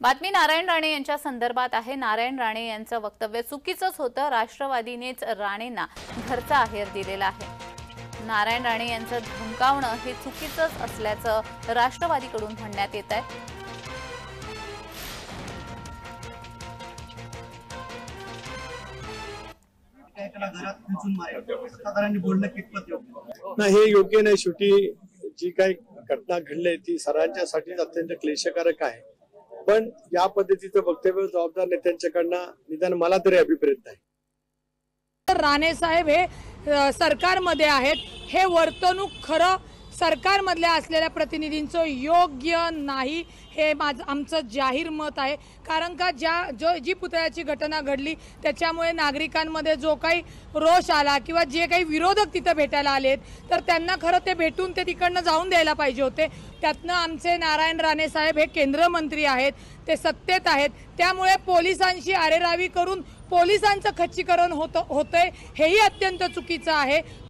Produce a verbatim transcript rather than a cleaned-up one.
बातमी नारायण राणे यांच्या संदर्भात आहे। नारायण राणे यांचं वक्तव्य चुकीचंच होतं। राष्ट्रवादीनेच राणेंना घरचा आहेर दिलेला आहे। नारायण राणे यांचं धमकावणं हे चुकीचंच असल्याचं राष्ट्रवादीकडून म्हणण्यात येत आहे। नाही, हे योग्य नाही। शेवटी जी काही घटना घडली ती सर्वांच्यासाठी अत्यंत क्लेशकारक आहे, पण या पद्धतीचं वक्तव्य जबाबदार नेत्यांच्याकडनं निदान मला तरी अभिप्रेत नाही। राणे साहेब हे सरकारमध्ये आहेत, हे वर्तणूक खरं सरकारमधल्या असलेल्या प्रतिनिधींचं योग्य नाही, हे माझं आमचं जाहीर मत आहे। कारण का ज्या जो जी पुतळ्याची घटना घडली त्याच्यामुळे नागरिकांमध्ये जो काही रोष आला किंवा जे काही विरोधक तिथे भेटायला आलेत तर त्यांना खरं ते भेटून ते तिकडनं जाऊन द्यायला पाहिजे होते। त्यातनं आमचे नारायण राणे साहेब हे केंद्रमंत्री आहेत, ते सत्तेत आहेत, त्यामुळे पोलिसांशी अरेरावी करून पोलिसांचं खच्चीकरण होतं होतंय हेही अत्यंत चुकीचं आहे।